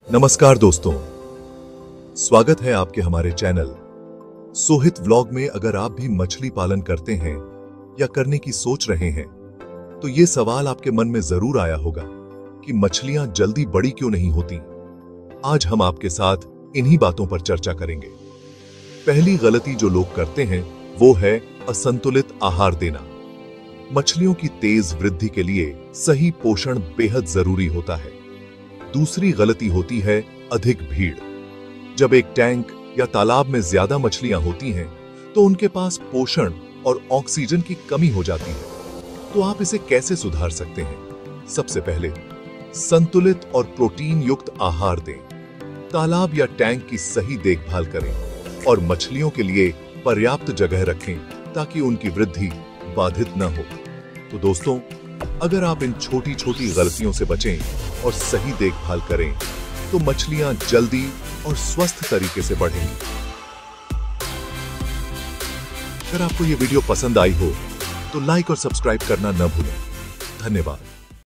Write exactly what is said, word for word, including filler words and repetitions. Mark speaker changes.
Speaker 1: नमस्कार दोस्तों, स्वागत है आपके हमारे चैनल सोहित व्लॉग में। अगर आप भी मछली पालन करते हैं या करने की सोच रहे हैं तो ये सवाल आपके मन में जरूर आया होगा कि मछलियां जल्दी बड़ी क्यों नहीं होती। आज हम आपके साथ इन्हीं बातों पर चर्चा करेंगे। पहली गलती जो लोग करते हैं वो है असंतुलित आहार देना। मछलियों की तेज वृद्धि के लिए सही पोषण बेहद जरूरी होता है। दूसरी गलती होती है अधिक भीड़। जब एक टैंक या तालाब में ज्यादा मछलियां होती हैं तो उनके पास पोषण और ऑक्सीजन की कमी हो जाती है। तो आप इसे कैसे सुधार सकते हैं? सबसे पहले संतुलित और प्रोटीन युक्त आहार दें। तालाब या टैंक की सही देखभाल करें और मछलियों के लिए पर्याप्त जगह रखें ताकि उनकी वृद्धि बाधित न हो। तो दोस्तों, अगर आप इन छोटी छोटी गलतियों से बचें और सही देखभाल करें तो मछलियां जल्दी और स्वस्थ तरीके से बढ़ेंगी। अगर आपको यह वीडियो पसंद आई हो तो लाइक और सब्सक्राइब करना न भूलें। धन्यवाद।